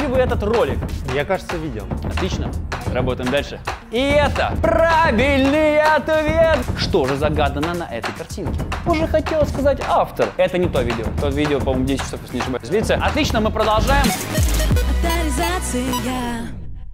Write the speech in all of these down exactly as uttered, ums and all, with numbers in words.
вы этот ролик? Я, кажется, видел. Отлично. Работаем дальше. И это правильный ответ. Что же загадано на этой картинке? Уже хотел сказать автор. Это не то видео. То видео, по-моему, десять часов, если не ошибаюсь, длится. Отлично, мы продолжаем. Авторизация.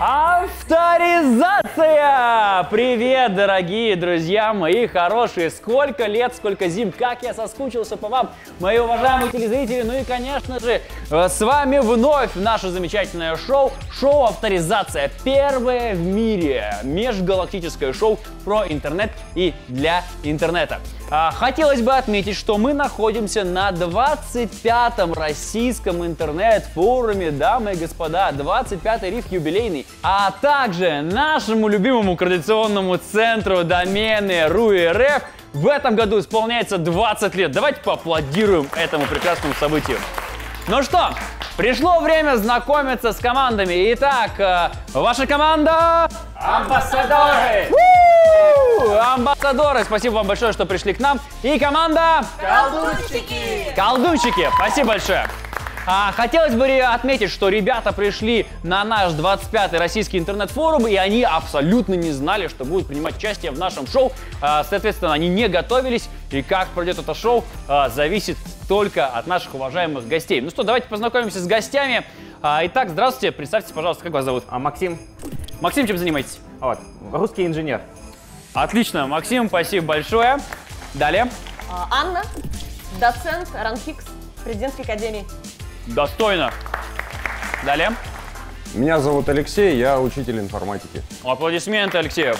Авторизация! Привет, дорогие друзья мои хорошие! Сколько лет, сколько зим, как я соскучился по вам, мои уважаемые телезрители. Ну и, конечно же, с вами вновь наше замечательное шоу, шоу «Авторизация». Первое в мире межгалактическое шоу про интернет и для интернета. Хотелось бы отметить, что мы находимся на двадцать пятом российском интернет-форуме, дамы и господа, двадцать пятый риф юбилейный, а также нашему любимому координационному центру домены РУ и РФ в этом году исполняется двадцать лет. Давайте поаплодируем этому прекрасному событию. Ну что, пришло время знакомиться с командами. Итак, ваша команда... Амбассадоры! У-у-у! Амбассадоры, спасибо вам большое, что пришли к нам. И команда... Колдунчики! Колдунчики, спасибо большое. А, хотелось бы отметить, что ребята пришли на наш двадцать пятый российский интернет-форум, и они абсолютно не знали, что будут принимать участие в нашем шоу. А, соответственно, они не готовились, и как пройдет это шоу, а, зависит только от наших уважаемых гостей. Ну что, давайте познакомимся с гостями. А, итак, здравствуйте, представьтесь, пожалуйста, как вас зовут? А Максим? Максим, чем занимаетесь? Вот, русский инженер. Отлично, Максим, спасибо большое. Далее. Анна, доцент РАНХИКС, президентской академии. Достойно. Далее. Меня зовут Алексей, я учитель информатики. Аплодисменты Алексею.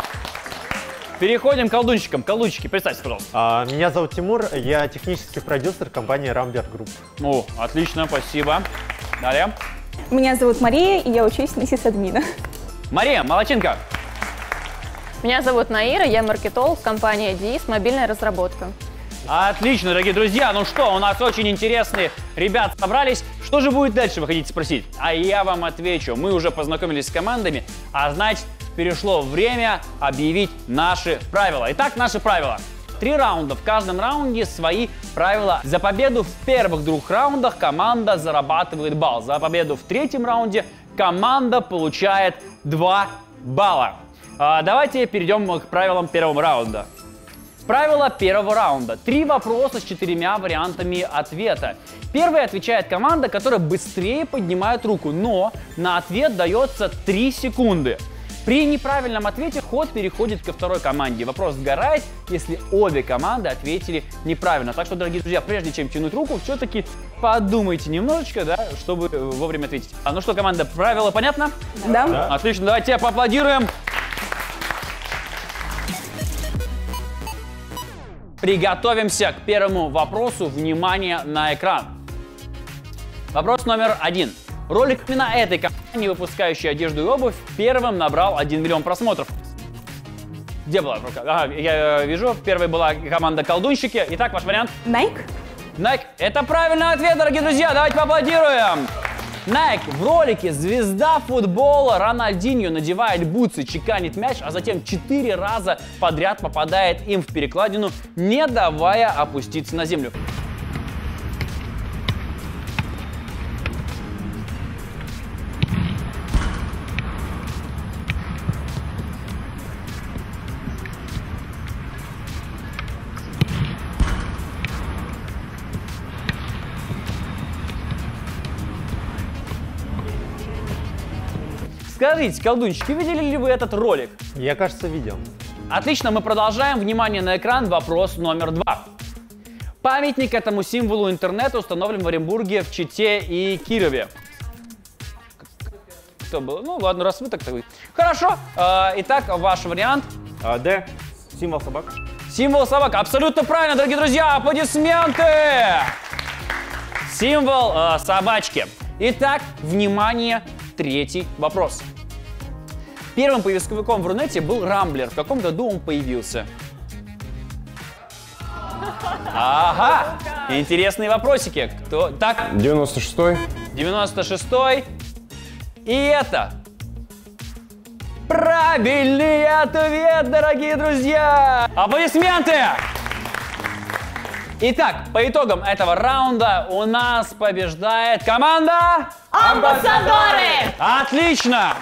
Переходим к колдунчикам. Колдунчики, представьте, пожалуйста. А, меня зовут Тимур, я технический продюсер компании Рамберг Групп. О, отлично, спасибо. Далее. Меня зовут Мария, и я учусь на сисадмина. Мария, молодчинка. Меня зовут Наира, я маркетолог компании ДИС, мобильная разработка. Отлично, дорогие друзья. Ну что, у нас очень интересные ребята собрались. Что же будет дальше, вы хотите спросить? А я вам отвечу. Мы уже познакомились с командами, а значит, перешло время объявить наши правила. Итак, наши правила. Три раунда. В каждом раунде свои правила. За победу в первых двух раундах команда зарабатывает балл. За победу в третьем раунде команда получает два балла. А давайте перейдем к правилам первого раунда. Правило первого раунда. Три вопроса с четырьмя вариантами ответа. Первый отвечает команда, которая быстрее поднимает руку, но на ответ дается три секунды. При неправильном ответе ход переходит ко второй команде. Вопрос сгорает, если обе команды ответили неправильно. Так что, дорогие друзья, прежде чем тянуть руку, все-таки подумайте немножечко, да, чтобы вовремя ответить. А ну что, команда, правила понятно? Да. Да. Отлично, давайте поаплодируем. Приготовимся к первому вопросу. Внимание на экран. Вопрос номер один. Ролик именно этой компании, выпускающей одежду и обувь, первым набрал один миллион просмотров. Где была рука? Ага, я вижу. Первой была команда Колдунчики. Итак, ваш вариант? Nike. Nike. Это правильный ответ, дорогие друзья. Давайте поаплодируем. Nike. В ролике звезда футбола Рональдиньо надевает бутсы, чеканит мяч, а затем четыре раза подряд попадает им в перекладину, не давая опуститься на землю. Скажите, колдунчики, видели ли вы этот ролик? Я, кажется, видел. Отлично, мы продолжаем. Внимание на экран. Вопрос номер два. Памятник этому символу интернета установлен в Оренбурге, в Чите и Кирове. Кто был? Ну ладно, раз вы так так вы. Хорошо. Итак, ваш вариант. А, Д. Символ собак. Символ собак. Абсолютно правильно, дорогие друзья. Аплодисменты. Символ э, собачки. Итак, внимание, третий вопрос. Первым поисковиком в Рунете был Рамблер. В каком году он появился? Ага, интересные вопросики. Кто? Так, девяносто шестой. девяносто шестой. И это правильный ответ, дорогие друзья! Аплодисменты! Итак, по итогам этого раунда у нас побеждает команда Амбассадоры! Отлично!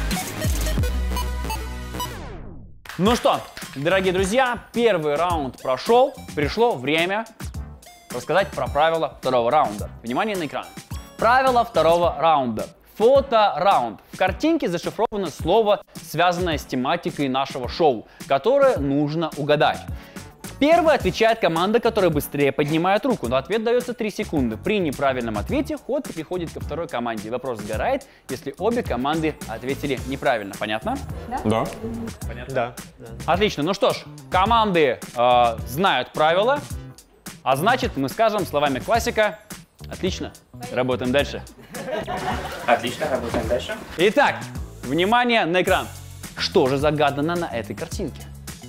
Ну что, дорогие друзья, первый раунд прошел. Пришло время рассказать про правила второго раунда. Внимание на экран. Правила второго раунда. Фото-раунд. В картинке зашифровано слово, связанное с тематикой нашего шоу, которое нужно угадать. Первый отвечает команда, которая быстрее поднимает руку. На ответ дается три секунды. При неправильном ответе ход переходит ко второй команде. Вопрос сгорает, если обе команды ответили неправильно. Понятно? Да. Понятно? Да. да. Отлично. Ну что ж, команды э, знают правила, а значит, мы скажем словами классика. Отлично. Работаем дальше. Отлично, работаем дальше. Итак, внимание на экран. Что же загадано на этой картинке?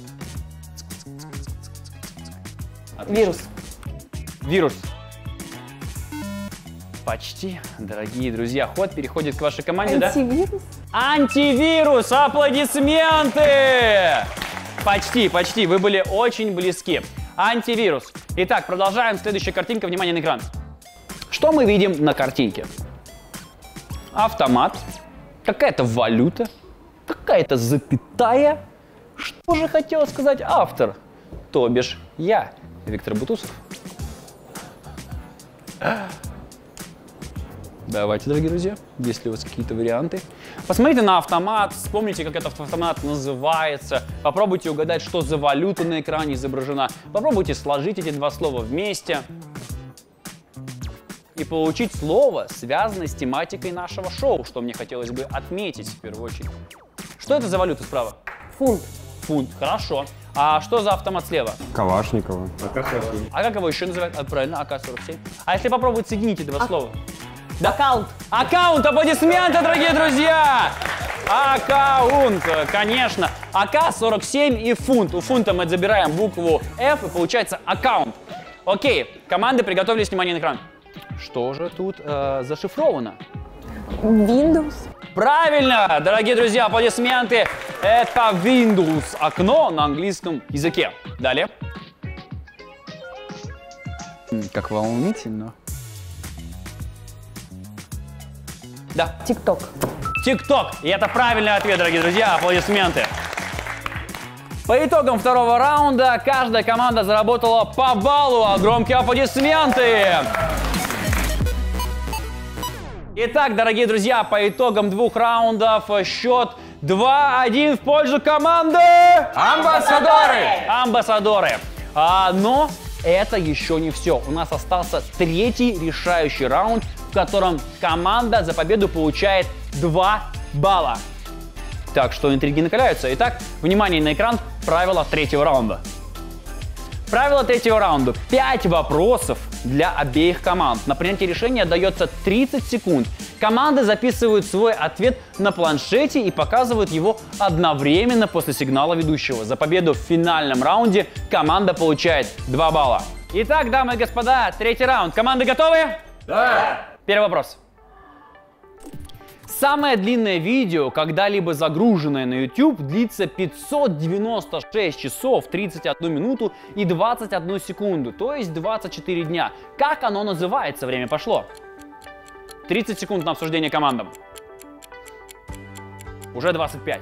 Отлично. Вирус. Вирус. Почти, дорогие друзья. Ход переходит к вашей команде, да? Антивирус? Антивирус! Аплодисменты! Почти, почти. Вы были очень близки. Антивирус. Итак, продолжаем. Следующая картинка. Внимание на экран. Что мы видим на картинке? Автомат. Какая-то валюта. Какая-то запятая. Что же хотел сказать автор? То бишь я, Виктор Бутусов. Давайте, дорогие друзья, есть ли у вас какие-то варианты? Посмотрите на автомат, вспомните, как этот автомат называется. Попробуйте угадать, что за валюта на экране изображена. Попробуйте сложить эти два слова вместе. И получить слово, связанное с тематикой нашего шоу, что мне хотелось бы отметить в первую очередь. Что это за валюта справа? Фунт. Фунт, хорошо. А что за автомат слева? Калашникова. А как его еще называют? А, правильно, А К сорок семь. А если попробовать соединить эти два слова? Да. Аккаунт. Аккаунт, аплодисменты, дорогие друзья! Аккаунт, конечно. А К сорок семь и фунт. У фунта мы забираем букву F и получается аккаунт. Окей, команды приготовились, внимание на экран. Что же тут э, зашифровано? Windows? Правильно, дорогие друзья, аплодисменты. Это Windows, окно на английском языке. Далее. Как волнительно. Да. ТикТок. ТикТок. И это правильный ответ, дорогие друзья. Аплодисменты. По итогам второго раунда каждая команда заработала по баллу. А громкие аплодисменты. Итак, дорогие друзья, по итогам двух раундов счет два-один в пользу команды Амбассадоры! Амбассадоры. А, но это еще не все. У нас остался третий решающий раунд, в котором команда за победу получает два балла. Так что интриги накаляются. Итак, внимание на экран. Правила третьего раунда. Правило третьего раунда. пять вопросов для обеих команд. На принятие решения дается тридцать секунд. Команды записывают свой ответ на планшете и показывают его одновременно после сигнала ведущего. За победу в финальном раунде команда получает два балла. Итак, дамы и господа, третий раунд. Команды готовы? Да! Первый вопрос. Самое длинное видео, когда-либо загруженное на YouTube, длится пятьсот девяносто шесть часов, тридцать одну минуту и двадцать одну секунду, то есть двадцать четыре дня. Как оно называется? Время пошло. тридцать секунд на обсуждение командам. Уже двадцать пять.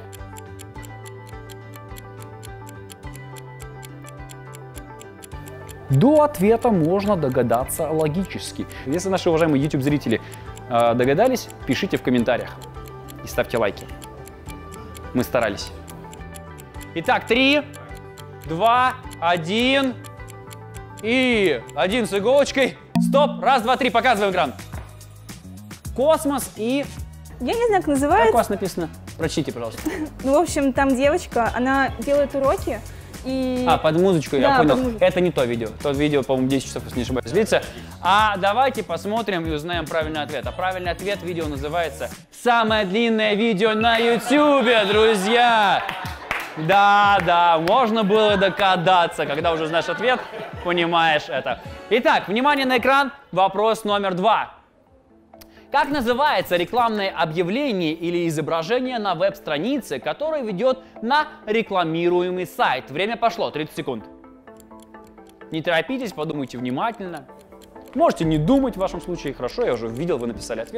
До ответа можно догадаться логически. Если наши уважаемые YouTube-зрители э, догадались, пишите в комментариях и ставьте лайки. Мы старались. Итак, три, два, один и один с иголочкой. Стоп, раз, два, три, показываем экран. Космос и... Я не знаю, как Как называется. у вас написано? Прочтите, пожалуйста. Ну, в общем, там девочка, она делает уроки и... А, под музычку, я Да, понял. под музычку. Это не то видео. То видео, по-моему, десять часов, если не ошибаюсь, длится. А давайте посмотрим и узнаем правильный ответ. А правильный ответ видео называется «Самое длинное видео на YouTube», друзья! Да, да, можно было догадаться. Когда уже знаешь ответ, понимаешь это. Итак, внимание на экран. Вопрос номер два. Как называется рекламное объявление или изображение на веб-странице, которое ведет на рекламируемый сайт? Время пошло, тридцать секунд. Не торопитесь, подумайте внимательно. Можете не думать в вашем случае. Хорошо, я уже видел, вы написали ответ.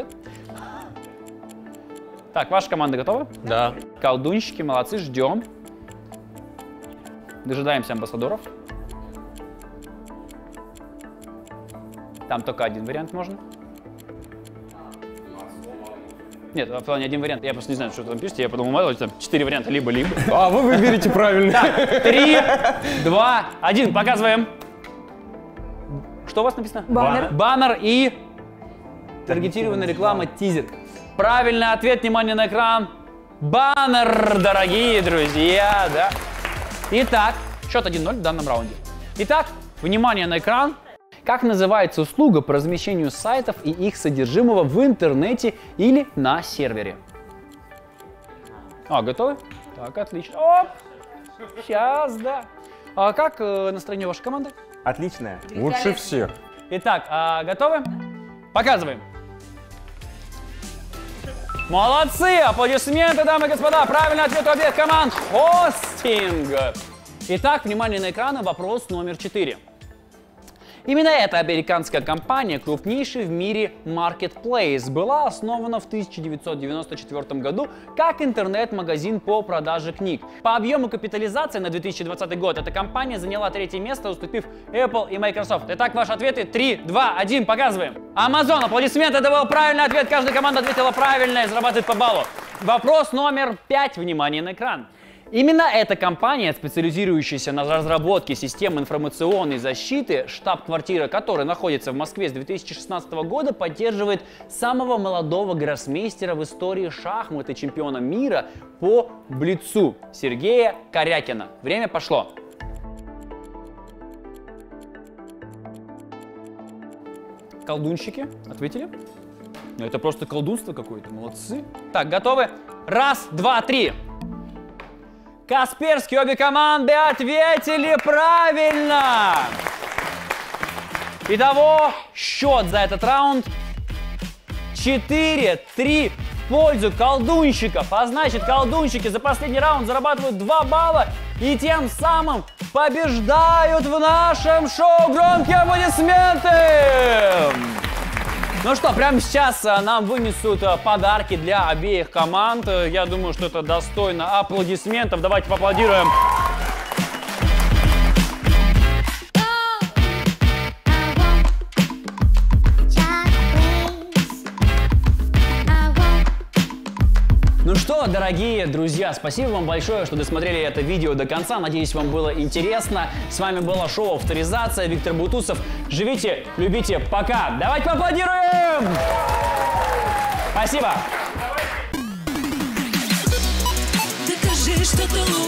Так, ваша команда готова? Да. Колдунщики, молодцы, ждем. Дожидаемся амбассадоров. Там только один вариант можно. Нет, в плане один вариант. Я просто не знаю, что вы там пишете. Я подумал, мало ли, там четыре варианта, либо-либо. А вы выберите правильно. Так, три, два, один. Показываем. Что у вас написано? Баннер. Баннер и таргетированная реклама, тизер. Правильный ответ, внимание на экран. Баннер, дорогие друзья, да. Итак, счет один ноль в данном раунде. Итак, внимание на экран. Как называется услуга по размещению сайтов и их содержимого в интернете или на сервере? А, готовы? Так, отлично. Оп! Сейчас, да. А как э, настроение вашей команды? Отличная. Лучше всех. Итак, а, готовы? Показываем. Молодцы! Аплодисменты, дамы и господа! Правильный ответ у обеих команд. Хостинг! Итак, внимание на экраны. Вопрос номер четыре. Именно эта американская компания, крупнейший в мире marketplace, была основана в тысяча девятьсот девяносто четвёртом году как интернет-магазин по продаже книг. По объему капитализации на две тысячи двадцатый год эта компания заняла третье место, уступив Apple и Microsoft. Итак, ваши ответы три, два, один, показываем. Amazon, аплодисменты, это был правильный ответ, каждая команда ответила правильно и зарабатывает по баллу. Вопрос номер пять, внимание на экран. Именно эта компания, специализирующаяся на разработке систем информационной защиты, штаб-квартира которой находится в Москве с две тысячи шестнадцатого года, поддерживает самого молодого гроссмейстера в истории шахмат и чемпиона мира по блицу Сергея Корякина. Время пошло. Колдунщики, ответили? Ну, это просто колдунство какое-то, молодцы. Так, готовы? Раз, два, три. Касперский, обе команды ответили правильно! Итого, счет за этот раунд четыре три в пользу колдунщиков. А значит, колдунщики за последний раунд зарабатывают два балла и тем самым побеждают в нашем шоу. Громкие аплодисменты! Ну что, прямо сейчас нам вынесут подарки для обеих команд. Я думаю, что это достойно аплодисментов. Давайте поаплодируем. Ну что, дорогие друзья, спасибо вам большое, что досмотрели это видео до конца. Надеюсь, вам было интересно. С вами было шоу «Авторизация». Виктор Бутусов. Живите, любите, пока. Давайте поаплодируем! Спасибо. Докажи, что ты лучше.